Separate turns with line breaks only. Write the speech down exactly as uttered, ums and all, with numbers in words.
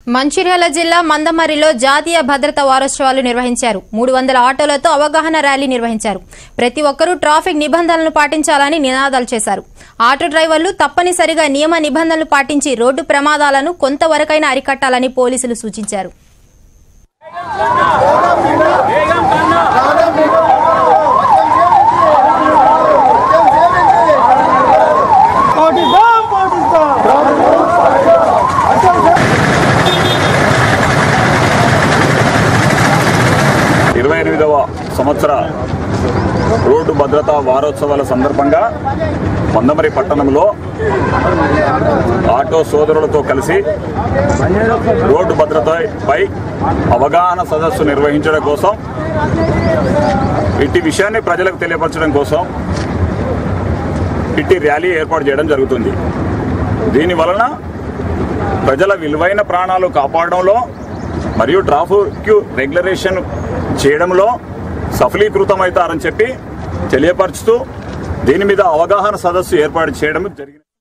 మంచిర్యాల జిల్లా మందమర్రిలో జాతీయ భద్రతా వారోత్సవాలు నిర్వహించారు. మూడు వందల ఆటోలతో అవగాహన ర్యాలీ నిర్వహించారు. ప్రతి ఒక్కరూ ట్రాఫిక్ నిబంధనలను పాటించాలని నినాదాలు చేశారు. ఆటో డ్రైవర్లు తప్పనిసరిగా నియమ నిబంధనలు పాటించి రోడ్డు ప్రమాదాలను కొంతవరకైనా అరికట్టాలని పోలీసులు సూచించారు.
ఇరవై ఎనిమిదవ సంవత్సర రోడ్డు భద్రతా వారోత్సవాల సందర్భంగా మందమర్రి పట్టణంలో ఆటో సోదరులతో కలిసి రోడ్డు భద్రతపై అవగాహన సదస్సు నిర్వహించడం కోసం, ఇట్టి విషయాన్ని ప్రజలకు తెలియపరచడం కోసం ఇట్టి ర్యాలీ ఏర్పాటు చేయడం జరుగుతుంది. దీని వలన ప్రజల విలువైన ప్రాణాలు కాపాడడంలో మరియు ట్రాఫిక్ రెగ్యులరేషన్ చేయడంలో సఫలీకృతమవుతారని చెప్పి తెలియపరుచుతూ దీని మీద అవగాహన సదస్సు ఏర్పాటు చేయడం జరిగింది.